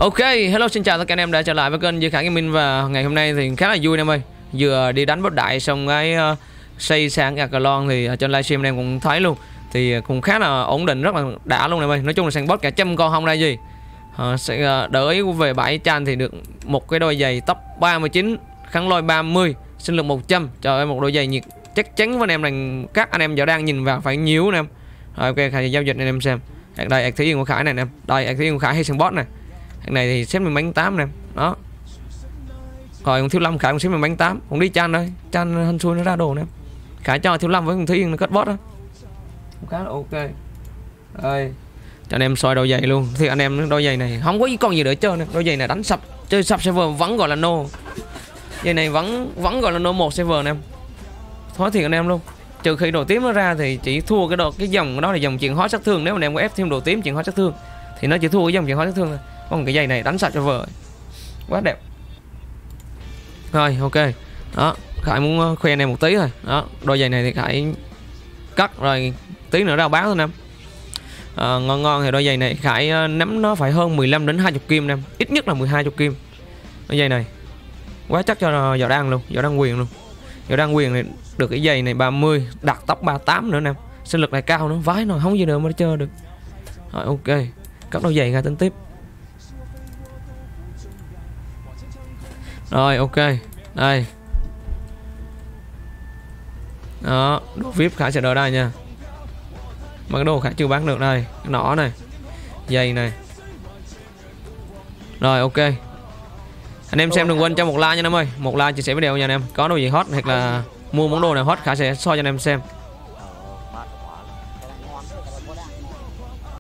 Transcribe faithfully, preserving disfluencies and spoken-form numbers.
Ok, hello xin chào tất cả anh em đã trở lại với kênh Duy Khải Gaming. Và ngày hôm nay thì khá là vui em ơi. Vừa đi đánh boss đại xong cái uh, xây sang Akalon thì ở trên livestream em cũng thấy luôn. Thì cũng khá là ổn định, rất là đã luôn em ơi. Nói chung là sang boss cả trăm con không ra gì. uh, sẽ, uh, Đợi về bảy chan thì được một cái đôi giày tốc ba mươi chín, kháng lôi ba mươi, sinh lực một trăm. Trời ơi, một đôi giày nhiệt chắc chắn với anh em là các anh em giờ đang nhìn vào phải nhíu anh em. Rồi ok, Khải giao dịch anh em xem. Đây ạc thí yên của Khải này anh em. Đây ạc thí yên của Khải hay sang boss này. Thằng này thì xếp mình bánh tám nè. Đó. Rồi con Thiếu Lâm Khải cũng xếp mình bánh tám. Cũng đi chan đây. Chan hân xui nó ra đồ nè. Khải cho Thiếu Lâm với con Thúy Yên nó cất boss đó. Cũng khá là ok. Đây. Cho anh em soi đôi giày luôn. Thì anh em đôi giày này không có con gì để chơi nè. Đôi giày này đánh sập. Chơi sập server vẫn gọi là no. Giày này vẫn vẫn gọi là no một server nè em. Thôi thiệt anh em luôn. Trừ khi đồ tím nó ra thì chỉ thua cái đồ cái dòng đó là dòng chuyện hóa sát thương. Nếu mà anh em có ép thêm đồ tím chuyện hóa sát thương thì nó chỉ thua cái dòng chuyện hóa sát thương thôi. Còn cái giày này đánh sạch cho vợ quá đẹp. Rồi ok. Đó, Khải muốn khoe anh em một tí rồi. Đó, đôi giày này thì Khải cắt rồi tí nữa ra báo thôi em. À, ngon ngon thì đôi giày này Khải nắm nó phải hơn mười lăm đến hai mươi kim em, ít nhất là mười hai kim. Đôi giày này quá chắc cho Giỏ Đăng luôn, Giỏ Đăng Quyền luôn. Giỏ Đăng Quyền này được cái giày này ba mươi, đặt tóc ba mươi tám nữa em. Sinh lực này cao nữa, vái nó không gì nữa mà nó chơi được. Rồi ok, cắt đôi giày ra tính tiếp. Rồi ok. Đây. Đó, đồ vê i pê Khải sẽ đợi đây nha. Mà cái đồ Khải chưa bán được đây. Cái nỏ này, giày này. Rồi ok. Anh em xem đừng quên cho một like nha anh em ơi. Một like chia sẻ video nha anh em. Có đồ gì hot hoặc là mua món đồ nào hot Khải sẽ soi cho anh em xem.